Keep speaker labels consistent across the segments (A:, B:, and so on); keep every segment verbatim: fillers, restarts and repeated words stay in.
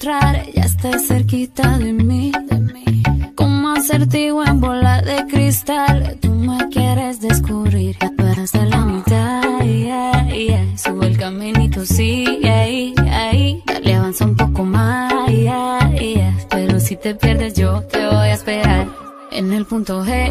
A: demostrar, ya estás cerquita de mí, de mí. Como acertijo en bola de cristal, tú me quieres descubrir, hasta la mitad, yeah, yeah. Sube el caminito, sigue ahí, ahí. Dale, avanza un poco más, yeah, yeah. Pero si te pierdes yo te voy a esperar en el punto G.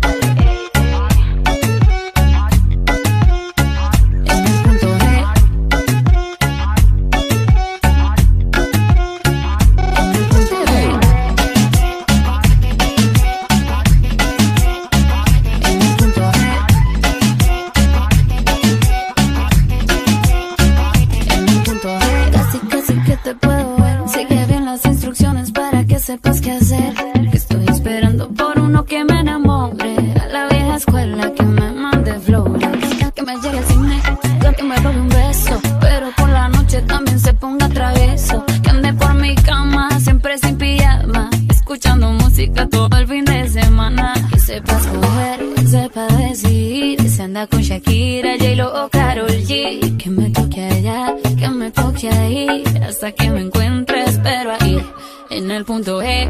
A: Sepas qué hacer, que estoy esperando por uno que me enamore. A la vieja escuela que me mande flores, que me llegue al cine, que me robe un beso, pero por la noche también se ponga travieso. Que ande por mi cama siempre sin pijama, escuchando música todo el fin de semana. Que sepa escoger, que sepa decidir, se anda con Shakira, J-Lo o Karol G. Que me toque allá, que me toque ahí, hasta que me encuentre, espero ahí en el punto G.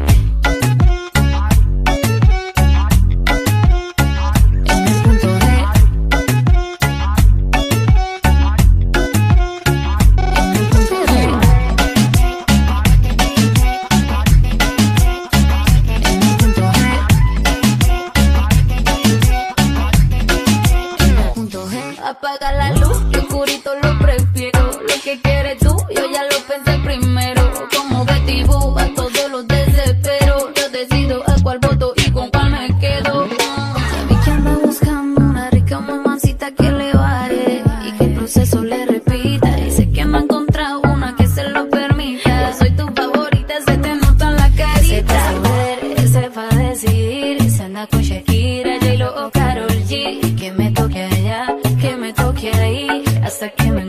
A: En el punto G. En el punto G. En el punto G. En el punto G. Apaga la luz, que oscurito lo prefiero. Lo que quieres tú, yo ya lo pensé primero. Como Betty Boo, a todos los desespero. Yo decido a cuál voto y con cuál me quedo. Sabí que anda buscando una rica mamacita que le vale y que el proceso le repita. Y sé que me ha encontrado una que se lo permita. Soy tu favorita, se te nota en la carita. Sepa saber, sepa decidir, se anda con Shakira, J-Lo o Karol G. Que me toque allá, que me toque ahí, hasta que me